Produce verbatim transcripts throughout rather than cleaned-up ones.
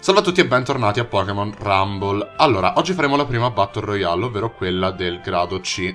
Salve a tutti e bentornati a Pokémon Rumble. Allora, oggi faremo la prima Battle Royale, ovvero quella del grado C.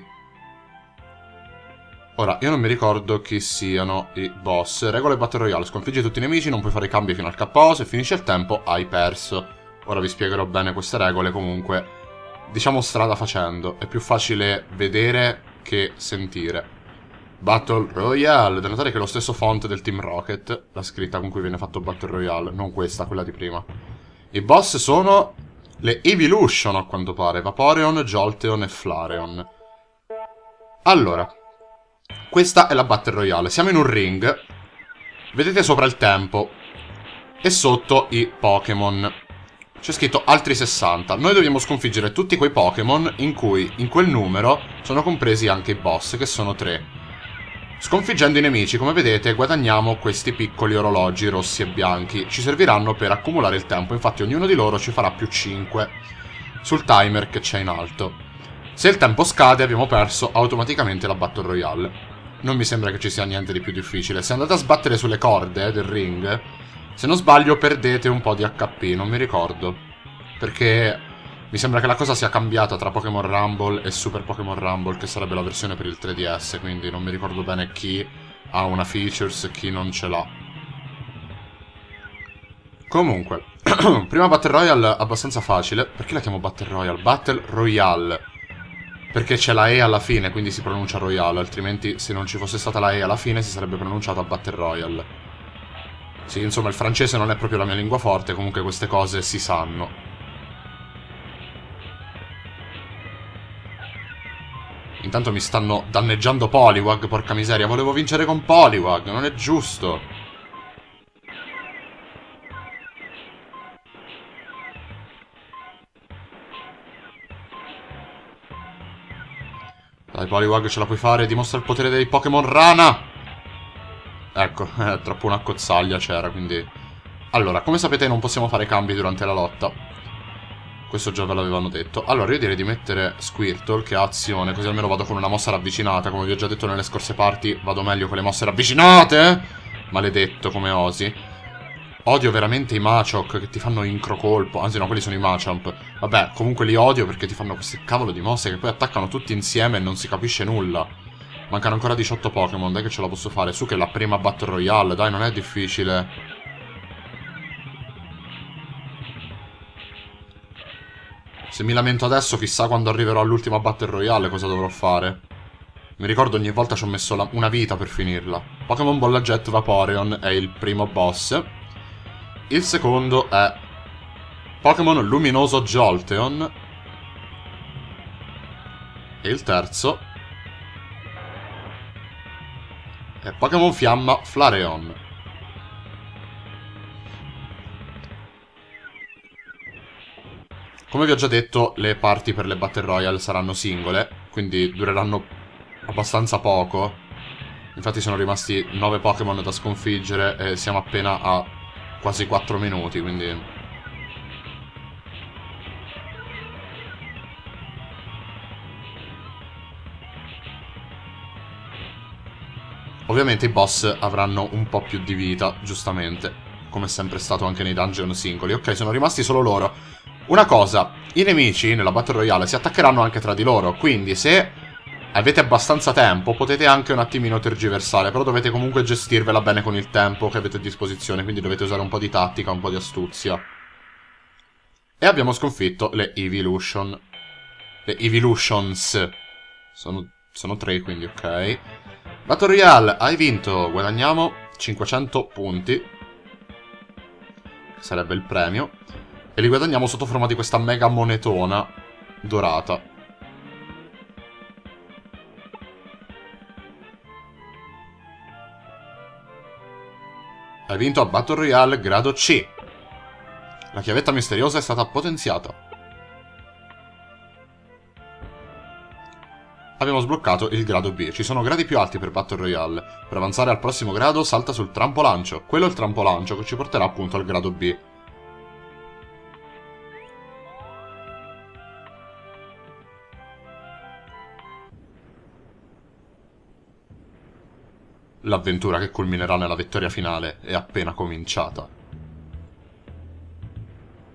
Ora, io non mi ricordo chi siano i boss. Regole Battle Royale: sconfiggi tutti i nemici, non puoi fare cambi fino al K O, se finisce il tempo hai perso. Ora vi spiegherò bene queste regole, comunque, diciamo strada facendo. È più facile vedere che sentire. Battle Royale, da notare che è lo stesso font del Team Rocket, la scritta con cui viene fatto Battle Royale, non questa, quella di prima. I boss sono le Evolution, a quanto pare: Vaporeon, Jolteon e Flareon. Allora, questa è la Battle Royale. Siamo in un ring. Vedete sopra il tempo e sotto i Pokémon. C'è scritto altri sessanta. Noi dobbiamo sconfiggere tutti quei Pokémon in cui in quel numero sono compresi anche i boss, che sono tre. Sconfiggendo i nemici, come vedete, guadagniamo questi piccoli orologi rossi e bianchi. Ci serviranno per accumulare il tempo, infatti ognuno di loro ci farà più cinque sul timer che c'è in alto. Se il tempo scade abbiamo perso automaticamente la Battle Royale. Non mi sembra che ci sia niente di più difficile. Se andate a sbattere sulle corde del ring, se non sbaglio perdete un po' di H P, non mi ricordo, perché mi sembra che la cosa sia cambiata tra Pokémon Rumble e Super Pokémon Rumble, che sarebbe la versione per il tre D S, quindi non mi ricordo bene chi ha una features e chi non ce l'ha. Comunque, prima Battle Royale abbastanza facile. Perché la chiamo Battle Royale? Battle Royale perché c'è la E alla fine, quindi si pronuncia Royale, altrimenti se non ci fosse stata la E alla fine si sarebbe pronunciata Battle Royale. Sì, insomma, il francese non è proprio la mia lingua forte, comunque queste cose si sanno. Intanto mi stanno danneggiando Poliwag, porca miseria. Volevo vincere con Poliwag, non è giusto. Dai Poliwag, ce la puoi fare, dimostra il potere dei Pokémon Rana. Ecco, eh, troppo una cozzaglia c'era, quindi... Allora, come sapete non possiamo fare cambi durante la lotta. Questo già ve l'avevano detto. Allora io direi di mettere Squirtle, che ha azione, così almeno vado con una mossa ravvicinata. Come vi ho già detto nelle scorse parti, vado meglio con le mosse ravvicinate. Maledetto come osi. Odio veramente i Machop che ti fanno incrocolpo. Anzi no, quelli sono i Machamp. Vabbè, comunque li odio perché ti fanno queste cavolo di mosse che poi attaccano tutti insieme e non si capisce nulla. Mancano ancora diciotto Pokémon, dai che ce la posso fare. Su che è la prima Battle Royale, dai, non è difficile. Se mi lamento adesso, chissà quando arriverò all'ultima Battle Royale cosa dovrò fare. Mi ricordo ogni volta ci ho messo la... una vita per finirla. Pokémon Bolla Jet Vaporeon è il primo boss. Il secondo è Pokémon Luminoso Jolteon. E il terzo è Pokémon Fiamma Flareon. Come vi ho già detto, le parti per le Battle Royale saranno singole, quindi dureranno abbastanza poco. Infatti sono rimasti nove Pokémon da sconfiggere e siamo appena a quasi quattro minuti, quindi... Ovviamente i boss avranno un po' più di vita, giustamente, come è sempre stato anche nei dungeon singoli. Ok, sono rimasti solo loro. Una cosa, i nemici nella Battle Royale si attaccheranno anche tra di loro, quindi se avete abbastanza tempo potete anche un attimino tergiversare, però dovete comunque gestirvela bene con il tempo che avete a disposizione, quindi dovete usare un po' di tattica, un po' di astuzia. E abbiamo sconfitto le Evolution. Le Evolutions. Sono, sono tre, quindi ok. Battle Royale, hai vinto, guadagniamo cinquecento punti, che sarebbe il premio. E li guadagniamo sotto forma di questa mega monetona dorata. Hai vinto a Battle Royale grado C. La chiavetta misteriosa è stata potenziata. Abbiamo sbloccato il grado B. Ci sono gradi più alti per Battle Royale. Per avanzare al prossimo grado salta sul trampolancio. Quello è il trampolancio che ci porterà appunto al grado B. L'avventura che culminerà nella vittoria finale è appena cominciata.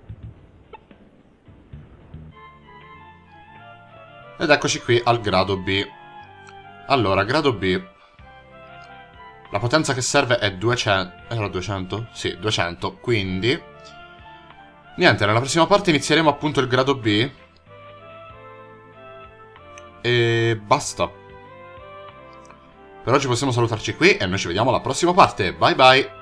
Ed eccoci qui al grado B. Allora, grado B. La potenza che serve è duecento. Era duecento? Sì, duecento. Quindi... niente, nella prossima parte inizieremo appunto il grado B. E basta. Per oggi possiamo salutarci qui e noi ci vediamo alla prossima parte. Bye bye!